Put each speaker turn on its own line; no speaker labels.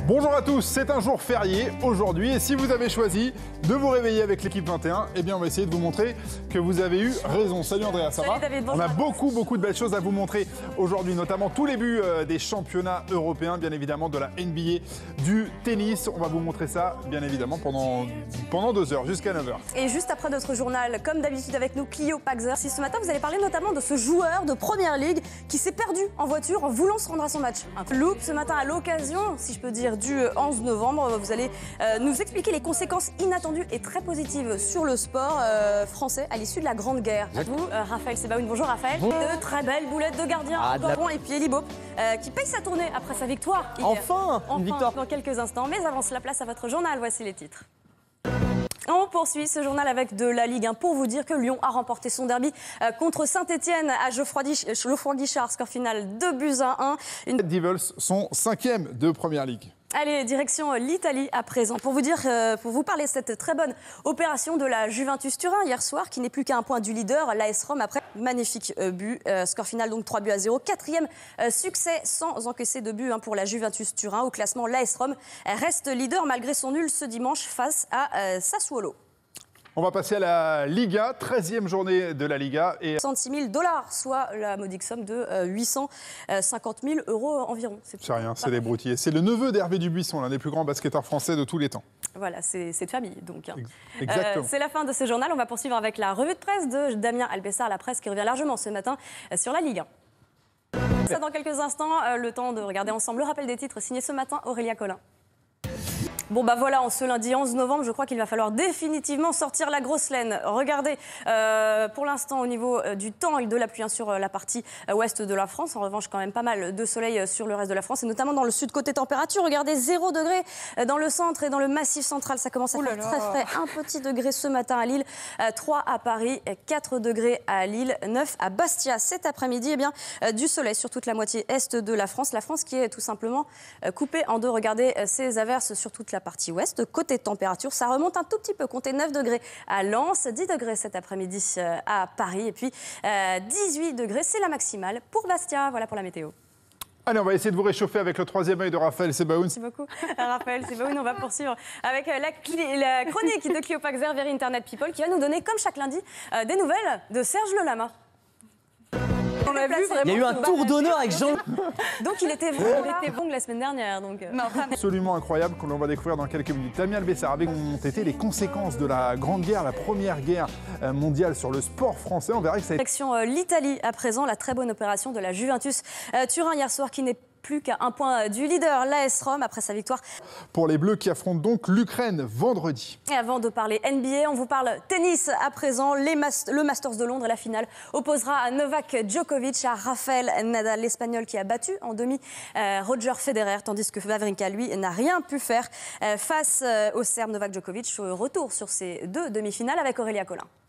Bonjour à tous, c'est un jour férié aujourd'hui et si vous avez choisi de vous réveiller avec l'équipe 21, eh bien on va essayer de vous montrer que vous avez eu raison. Salut Andrea, ça va?
David,
on a beaucoup de belles choses à vous montrer aujourd'hui, notamment tous les buts des championnats européens, bien évidemment de la NBA, du tennis. On va vous montrer ça, bien évidemment, pendant 2 heures, jusqu'à 9 heures.
Et juste après notre journal, comme d'habitude avec nous, Clio Paxer. Si ce matin vous allez parler notamment de ce joueur de Première Ligue qui s'est perdu en voiture en voulant se rendre à son match. Un loop ce matin à l'occasion, si je peux dire, du 11 novembre. Vous allez nous expliquer les conséquences inattendues et très positives sur le sport français à l'issue de la Grande Guerre. À vous, Raphaël Sebaoun. Bonjour Raphaël.
Bonjour.
De très belles boulettes de gardien, et puis Eli Boep, qui paye sa tournée après sa victoire.
Enfin, une victoire.
Dans quelques instants. Mais avance la place à votre journal. Voici les titres. On poursuit ce journal avec de la Ligue 1 pour vous dire que Lyon a remporté son derby contre Saint-Etienne à Geoffroy-Guichard. Score final 2-1.
Les Devils sont 5e de Première Ligue.
Allez, direction l'Italie à présent. Pour vous parler de cette très bonne opération de la Juventus Turin hier soir, qui n'est plus qu'à un point du leader, l'AS Rome, après magnifique but. Score final donc 3-0. 4e succès sans encaisser de but pour la Juventus Turin. Au classement, l'AS Rome reste leader malgré son nul ce dimanche face à Sassuolo.
On va passer à la Liga, 13e journée de la Liga. Et
66 000 $, soit la modique somme de 850 000 € environ.
C'est rien, c'est des broutilles. C'est le neveu d'Hervé Dubuisson, l'un des plus grands basketteurs français de tous les temps.
Voilà, c'est de famille donc.
Exactement.
C'est la fin de ce journal. On va poursuivre avec la revue de presse de Damien Albessard, la presse qui revient largement ce matin sur la Ligue 1. Ça dans quelques instants, le temps de regarder ensemble le rappel des titres signé ce matin Aurélia Collin. Bon bah voilà, en ce lundi 11 novembre, je crois qu'il va falloir définitivement sortir la grosse laine. Regardez, pour l'instant au niveau du temps et de la pluie sur la partie ouest de la France. En revanche, quand même pas mal de soleil sur le reste de la France et notamment dans le sud côté température. Regardez, 0 degré dans le centre et dans le massif central. Ça commence à faire très frais. 1 petit degré ce matin à Lille, 3 à Paris, 4 degrés à Lille, 9 à Bastia. Cet après-midi, eh bien, du soleil sur toute la moitié est de la France. La France qui est tout simplement coupée en deux. Regardez ces averses sur toute la partie ouest. Côté température, ça remonte un tout petit peu. Comptez 9 degrés à Lens, 10 degrés cet après-midi à Paris et puis 18 degrés, c'est la maximale pour Bastia. Voilà pour la météo.
Allez, on va essayer de vous réchauffer avec le 3e œil de Raphaël Sebaoun.
Merci beaucoup, Raphaël Sebaoun. On va poursuivre avec la chronique de Clio Paxer vers Internet People qui va nous donner, comme chaque lundi, des nouvelles de Serge Le Lama. On a vu
Il y a eu un tour d'honneur avec Jean.
Donc il était bon la semaine dernière. Donc,
Absolument incroyable que l'on va découvrir dans quelques minutes. Damien Albessard, avec ont été les conséquences de la Grande Guerre, la première guerre mondiale sur le sport français. On verra que ça a été...
Direction l'Italie à présent, la très bonne opération de la Juventus Turin hier soir qui n'est plus qu'à un point du leader, l'AS Rome, après sa victoire.
Pour les Bleus qui affrontent donc l'Ukraine vendredi.
Et avant de parler NBA, on vous parle tennis à présent. Le Masters de Londres, la finale, opposera Novak Djokovic à Rafael Nadal, l'Espagnol qui a battu en demi Roger Federer, tandis que Wawrinka, lui, n'a rien pu faire face au Serbe Novak Djokovic. Retour sur ces 2 demi-finales avec Aurélia Collin.